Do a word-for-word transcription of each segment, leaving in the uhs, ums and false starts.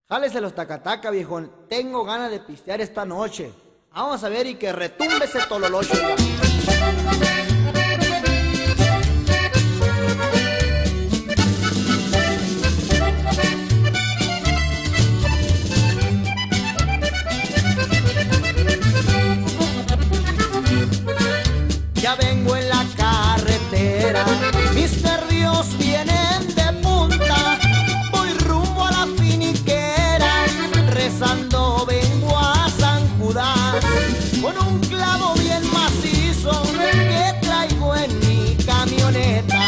Jálese los tacataca, viejón. Tengo ganas de pistear esta noche. Vamos a ver y que retumbe ese tololocho. Ya vengo en la carretera, mis nervios vienen de punta. Voy rumbo a la finiquera, rezando vengo a San Judas, con un clavo bien macizo que traigo en mi camioneta.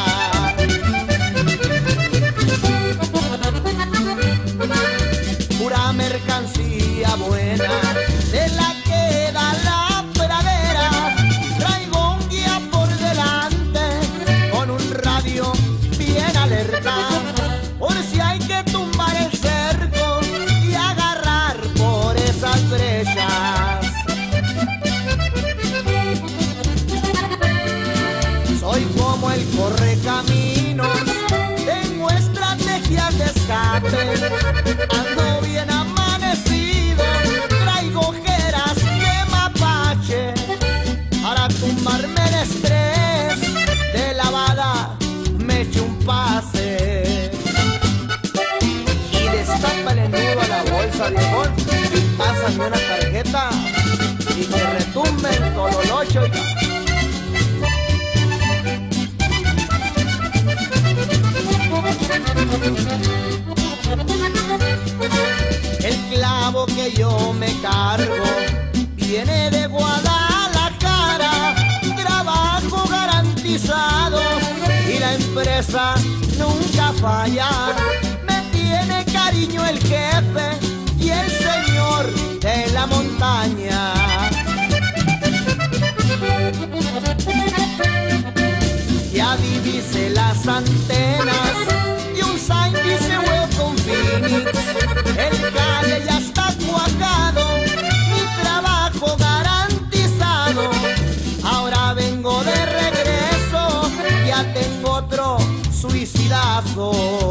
Pura mercancía buena, de la que da la pradera. Traigo un guía por delante, con un radio bien alerta, por si hay que tumbar el cerco y agarrar por esas brechas. Soy como el correcaminos, tengo estrategias de escape. Ando bien amanecido, traigo ojeras de mapache, para tumbarme el estrés de lavada me echo un pase. Y destapa el nudo a la bolsa, viejón, y pásame una tarjeta y que retumbe el tololocho. El clavo que yo me cargo viene de Guadalajara, trabajo garantizado y la empresa nunca falla. Me tiene cariño el jefe y el señor de la montaña. Ya divise las antenas y un sign dice Welcome Phoenix. El calle ya está cuajado, mi trabajo garantizado. Ahora vengo de regreso, ya tengo otro suicidazo.